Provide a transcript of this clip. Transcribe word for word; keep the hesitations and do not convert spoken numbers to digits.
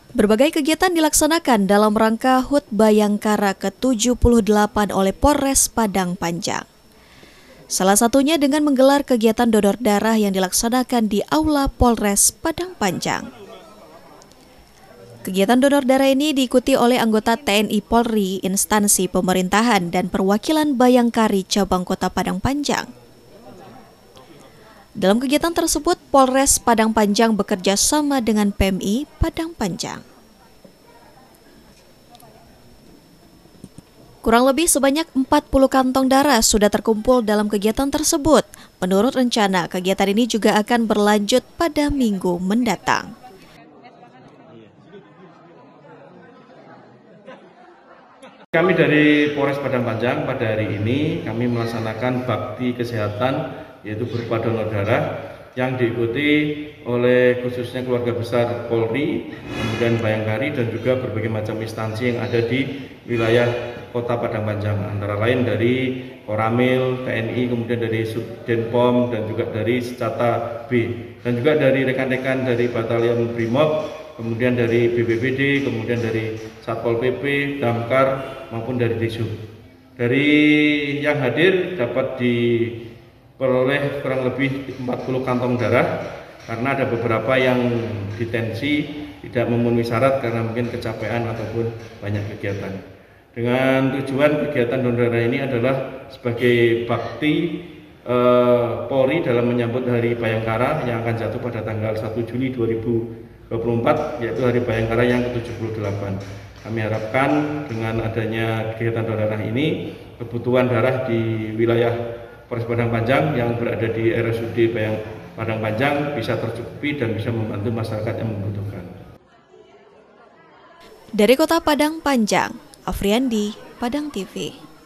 Berbagai kegiatan dilaksanakan dalam rangka H U T Bayangkara ke tujuh puluh delapan oleh Polres Padang Panjang. Salah satunya dengan menggelar kegiatan donor darah yang dilaksanakan di Aula Polres Padang Panjang. Kegiatan donor darah ini diikuti oleh anggota T N I Polri, instansi pemerintahan, dan perwakilan Bayangkari Cabang Kota Padang Panjang. Dalam kegiatan tersebut, Polres Padang Panjang bekerja sama dengan P M I Padang Panjang. Kurang lebih sebanyak empat puluh kantong darah sudah terkumpul dalam kegiatan tersebut. Menurut rencana, kegiatan ini juga akan berlanjut pada minggu mendatang. Kami dari Polres Padang Panjang pada hari ini kami melaksanakan bakti kesehatan yaitu berupa donor darah yang diikuti oleh khususnya keluarga besar Polri, kemudian Bayangkari dan juga berbagai macam instansi yang ada di wilayah Kota Padang Panjang, antara lain dari Koramil, T N I, kemudian dari Subdenpom dan juga dari Secata B, dan juga dari rekan-rekan dari Batalion Brimob, kemudian dari B P B D, kemudian dari Satpol P P, Damkar, maupun dari Disub. Dari yang hadir dapat diperoleh kurang lebih empat puluh kantong darah, karena ada beberapa yang ditensi tidak memenuhi syarat karena mungkin kecapean ataupun banyak kegiatan. Dengan tujuan kegiatan donor darah ini adalah sebagai bakti eh, Polri dalam menyambut Hari Bayangkara yang akan jatuh pada tanggal satu Juli dua ribu dua puluh empat, yaitu Hari Bayangkara yang ke tujuh puluh delapan. Kami harapkan dengan adanya kegiatan donor darah ini, kebutuhan darah di wilayah Polres Padang Panjang yang berada di R S U D Bayang Padang Panjang bisa tercukupi dan bisa membantu masyarakat yang membutuhkan. Dari Kota Padang Panjang, Afriandi, Padang T V.